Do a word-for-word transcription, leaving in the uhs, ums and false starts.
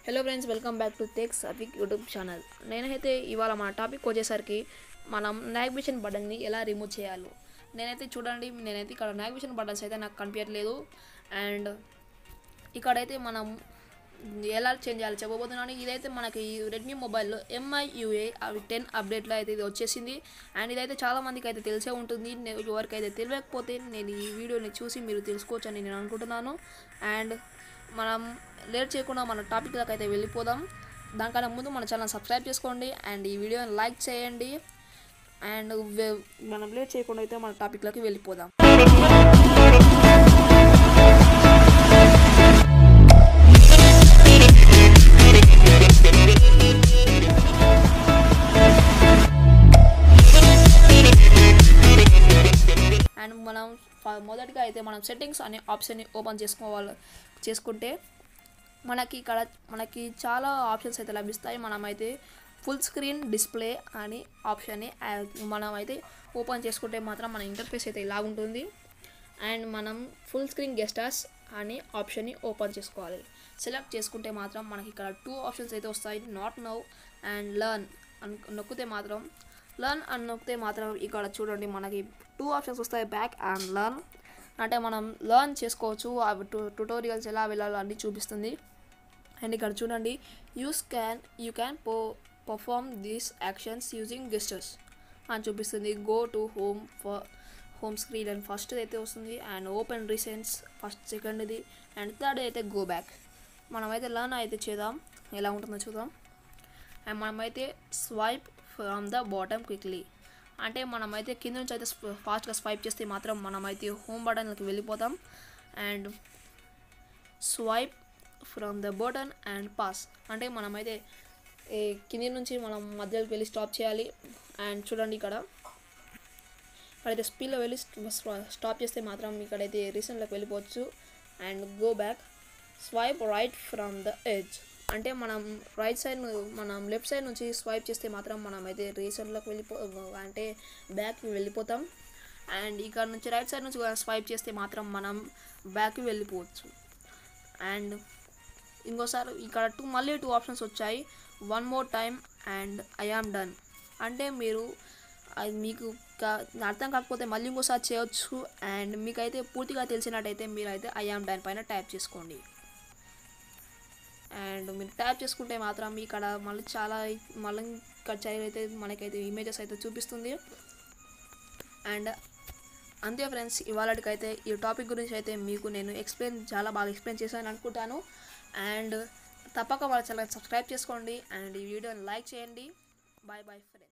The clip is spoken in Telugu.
Hello friends, welcome back to tech Safik YouTube channel. నేనైతే ఇవాళ మన టాపిక్ వచ్చేసరికి మనం నావిగేషన్ బటన్ని ఎలా రిమూవ్ చేయాలో. నేనైతే చూడండి, నేనైతే ఇక్కడ నావిగేషన్ బటన్స్ అయితే నాకు కనిపించట్లేదు. అండ్ ఇక్కడైతే మనం ఎలా చేంజ్ చేయాలి చెప్పబోతున్నాను. ఇదైతే మనకి రెడ్మీ మొబైల్లో ఎంఐయుఏ అవి టెన్ అప్డేట్లో అయితే ఇది వచ్చేసింది. అండ్ ఇదైతే చాలామందికి అయితే తెలిసే ఉంటుంది. ఎవరికైతే తెలియకపోతే నేను ఈ వీడియోని చూసి మీరు తెలుసుకోవచ్చు అని నేను అనుకుంటున్నాను. అండ్ మనం లేట్ చేయకుండా మన టాపిక్ దాకా అయితే వెళ్ళిపోదాం. దానికన్నా ముందు మన ఛానల్ సబ్స్క్రైబ్ చేసుకోండి అండ్ ఈ వీడియోని లైక్ చేయండి. అండ్ మనం లేట్ చేయకుండా అయితే మన టాపిక్లోకి వెళ్ళిపోదాం. అండ్ మనం మొదటిగా అయితే మనం సెట్టింగ్స్ అనే ఆప్షన్ని ఓపెన్ చేసుకోవాలి. చేసుకుంటే మనకి ఇక్కడ మనకి చాలా ఆప్షన్స్ అయితే లభిస్తాయి. మనమైతే ఫుల్ స్క్రీన్ డిస్ప్లే అని ఆప్షన్ని మనమైతే ఓపెన్ చేసుకుంటే మాత్రం మన ఇంటర్ఫేస్ అయితే ఇలా ఉంటుంది. అండ్ మనం ఫుల్ స్క్రీన్ గెస్టర్స్ అనే ఆప్షన్ని ఓపెన్ చేసుకోవాలి. సెలెక్ట్ చేసుకుంటే మాత్రం మనకి ఇక్కడ టూ ఆప్షన్స్ అయితే వస్తాయి, నాట్ నౌ అండ్ లర్న్ అని నొక్కితే మాత్రం లర్న్ అని నొక్కితే మాత్రం ఇక్కడ చూడండి మనకి టూ ఆప్షన్స్ వస్తాయి, బ్యాక్ అండ్ లర్న్. అంటే మనం లర్న్ చేసుకోవచ్చు, అవి టూ ట్యుటోరియల్స్ ఎలా వెళ్ళాలో అన్నీ చూపిస్తుంది. అండ్ ఇక్కడ చూడండి, యూస్ క్యాన్ యూ క్యాన్ పో perform these actions using gestures అని చూపిస్తుంది. Go to home for home screen and first అయితే వస్తుంది. అండ్ ఓపెన్ రీసెంట్స్ ఫస్ట్ సెకండ్ది. అండ్ థర్డ్ అయితే గో బ్యాక్. మనమైతే లర్న్ అయితే చేద్దాం, ఎలా ఉంటుందో చూద్దాం. అండ్ మనమైతే swipe from the bottom quickly, అంటే మనమైతే కింద నుంచి అయితే ఫాస్ట్గా స్వైప్ చేస్తే మాత్రం మనమైతే హోమ్ బటన్కి వెళ్ళిపోతాం. And swipe from the button and pause, అంటే మనమైతే కింది నుంచి మనం మధ్యలోకి వెళ్ళి స్టాప్ చేయాలి. అండ్ చూడండి ఇక్కడ ఇక్కడైతే స్పీడ్లో వెళ్ళి స్టాప్ చేస్తే మాత్రం ఇక్కడైతే రీసెంట్లోకి వెళ్ళిపోవచ్చు. And go back swipe right from the edge, అంటే మనం రైట్ సైడ్ మనం లెఫ్ట్ సైడ్ నుంచి స్వైప్ చేస్తే మాత్రం మనం అయితే రీసెంట్లోకి వెళ్ళిపో అంటే బ్యాక్కి వెళ్ళిపోతాం. అండ్ ఇక్కడ నుంచి రైట్ సైడ్ నుంచి స్వైప్ చేస్తే మాత్రం మనం బ్యాక్కి వెళ్ళిపోవచ్చు. అండ్ ఇంకోసారి ఇక్కడ టూ మళ్ళీ టూ ఆప్షన్స్ వచ్చాయి, one more time and I am done, అంటే మీరు అది మీకు అర్థం కాకపోతే మళ్ళీ ఇంకోసారి చేయొచ్చు. అండ్ మీకైతే పూర్తిగా తెలిసినట్టయితే మీరైతే ఐ ఆమ్ డన్ పైన ట్యాప్ చేసుకోండి. అండ్ మీరు ట్యాప్ చేసుకుంటే మాత్రం ఇక్కడ మళ్ళీ చాలా మళ్ళీ ఇక్కడ చైర్ అయితే మనకైతే ఇమేజెస్ అయితే చూపిస్తుంది. అండ్ అంతే ఫ్రెండ్స్, ఇవాళకైతే ఈ టాపిక్ గురించి అయితే మీకు నేను ఎక్స్ప్లెయిన్ చాలా బాగా ఎక్స్ప్లెయిన్ చేశాను అనుకుంటాను. అండ్ తప్పక వాళ్ళ ఛానల్ సబ్స్క్రైబ్ చేసుకోండి అండ్ ఈ వీడియోని లైక్ చేయండి. Bye bye friends.